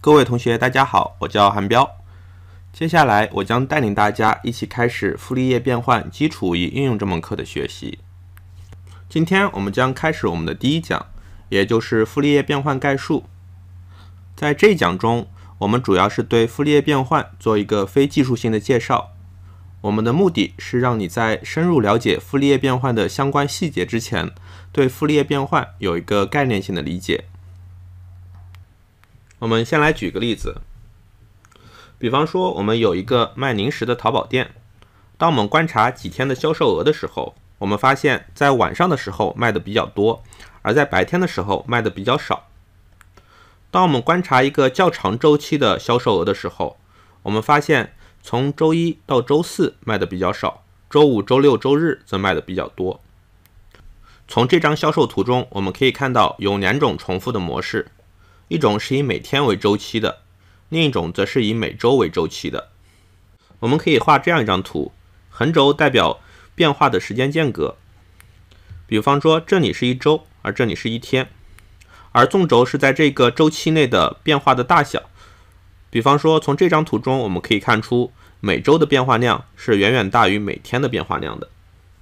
各位同学大家好，我叫韩彪。接下来我将带领大家一起开始傅立叶变换基础与应用这门课的学习。今天我们将开始我们的第一讲，也就是傅立叶变换概述。在这一讲中，我们主要是对傅立叶变换做一个非技术性的介绍。我们的目的是让你在深入了解傅立叶变换的相关细节之前，对傅立叶变换有一个概念性的理解。我们先来举个例子，比方说我们有一个卖零食的淘宝店，当我们观察几天的销售额的时候，我们发现在晚上的时候卖的比较多，而在白天的时候卖的比较少。当我们观察一个较长周期的销售额的时候，我们发现从周一到周四卖的比较少，周五、周六、周日则卖的比较多。从这张销售图中，我们可以看到有两种重复的模式，一种是以每天为周期的，另一种则是以每周为周期的。我们可以画这样一张图，横轴代表变化的时间间隔，比方说这里是一周，而这里是一天，而纵轴是在这个周期内的变化的大小。比方说从这张图中我们可以看出，每周的变化量是远远大于每天的变化量的。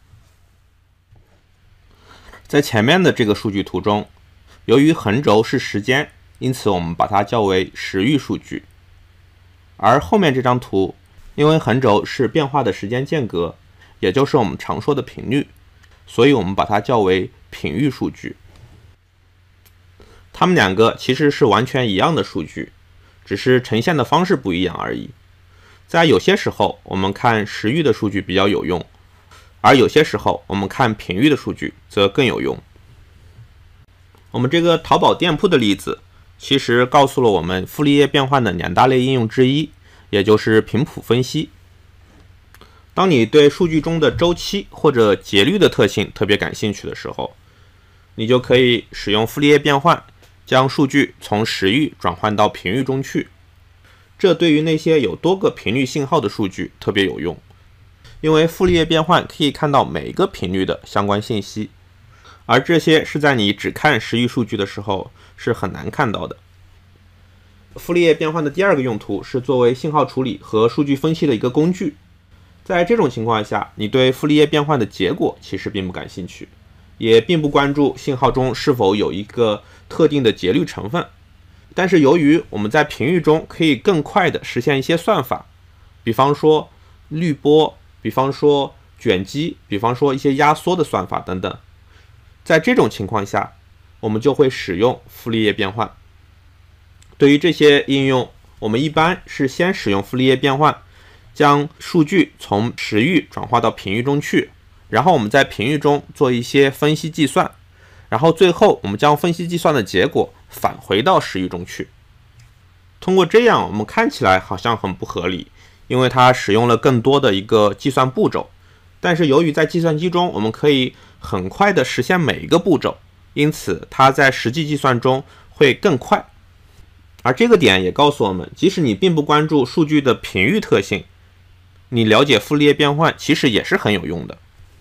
在前面的这个数据图中，由于横轴是时间，因此我们把它叫为时域数据。而后面这张图，因为横轴是变化的时间间隔，也就是我们常说的频率，所以我们把它叫为频域数据。它们两个其实是完全一样的数据，只是呈现的方式不一样而已。在有些时候我们看时域的数据比较有用，而有些时候我们看频域的数据则更有用。我们这个淘宝店铺的例子其实告诉了我们傅立叶变换的两大类应用之一，也就是频谱分析。当你对数据中的周期或者节律的特性特别感兴趣的时候，你就可以使用傅立叶变换，将数据从时域转换到频域中去。这对于那些有多个频率信号的数据特别有用，因为傅立叶变换可以看到每一个频率的相关信息，而这些是在你只看时域数据的时候是很难看到的。傅立叶变换的第二个用途是作为信号处理和数据分析的一个工具。在这种情况下，你对傅立叶变换的结果其实并不感兴趣，也并不关注信号中是否有一个特定的节律成分。但是由于我们在频域中可以更快的实现一些算法，比方说滤波，比方说卷积，比方说一些压缩的算法等等，在这种情况下我们就会使用傅立叶变换。对于这些应用，我们一般是先使用傅立叶变换，将数据从时域转化到频域中去，然后我们在频域中做一些分析计算，然后最后我们将分析计算的结果返回到时域中去。通过这样，我们看起来好像很不合理，因为它使用了更多的一个计算步骤，但是由于在计算机中我们可以很快的实现每一个步骤，因此它在实际计算中会更快。而这个点也告诉我们，即使你并不关注数据的频域特性，你了解傅立叶变换其实也是很有用的。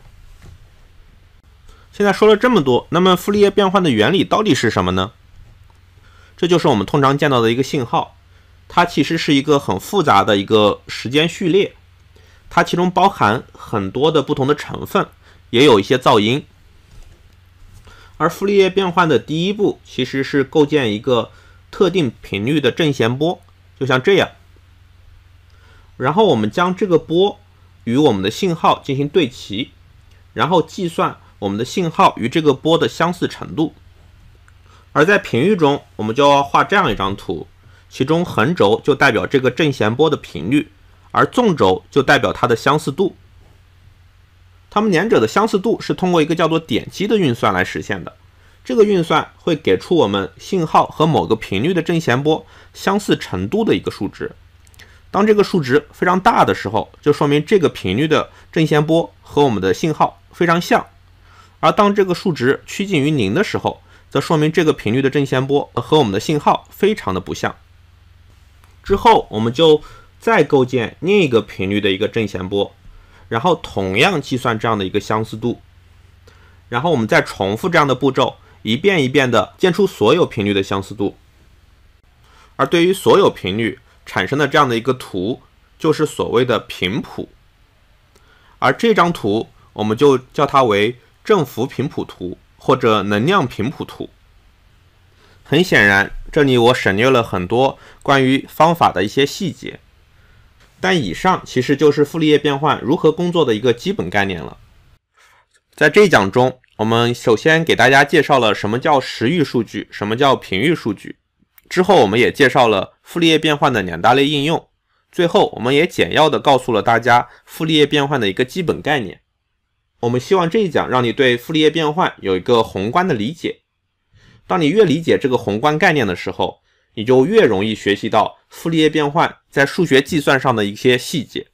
现在说了这么多，那么傅立叶变换的原理到底是什么呢？这就是我们通常见到的一个信号，它其实是一个很复杂的一个时间序列，它其中包含很多的不同的成分，也有一些噪音。而傅立叶变换的第一步其实是构建一个特定频率的正弦波，就像这样。然后我们将这个波与我们的信号进行对齐，然后计算我们的信号与这个波的相似程度。而在频域中，我们就要画这样一张图，其中横轴就代表这个正弦波的频率，而纵轴就代表它的相似度。它们两者的相似度是通过一个叫做点积的运算来实现的。这个运算会给出我们信号和某个频率的正弦波相似程度的一个数值。当这个数值非常大的时候，就说明这个频率的正弦波和我们的信号非常像，而当这个数值趋近于0的时候，则说明这个频率的正弦波和我们的信号非常的不像。之后我们就再构建另一个频率的一个正弦波，然后同样计算这样的一个相似度，然后我们再重复这样的步骤，一遍一遍的建出所有频率的相似度。 而对于所有频率产生的这样的一个图，就是所谓的频谱。而这张图我们就叫它为振幅频谱图或者能量频谱图。很显然，这里我省略了很多关于方法的一些细节，但以上其实就是傅立叶变换如何工作的一个基本概念了。在这一讲中，我们首先给大家介绍了什么叫时域数据，什么叫频域数据，之后我们也介绍了傅立叶变换的两大类应用，最后我们也简要的告诉了大家傅立叶变换的一个基本概念。我们希望这一讲让你对傅立叶变换有一个宏观的理解。当你越理解这个宏观概念的时候，你就越容易学习到傅立叶变换在数学计算上的一些细节。